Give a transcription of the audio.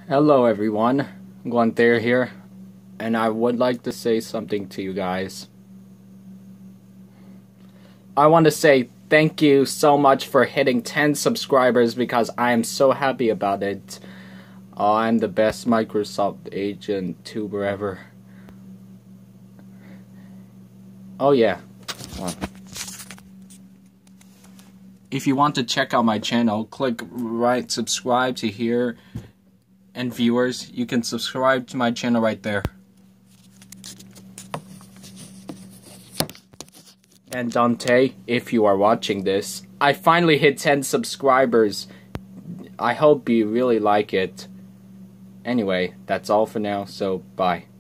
Hello everyone, Guanther here, and I would like to say something to you guys. I want to say thank you so much for hitting 10 subscribers because I am so happy about it. I'm the best Microsoft agent tuber ever. Oh yeah. If you want to check out my channel, click right subscribe to here. And viewers, you can subscribe to my channel right there. And Dante, if you are watching this, I finally hit 10 subscribers. I hope you really like it. Anyway, that's all for now, so bye.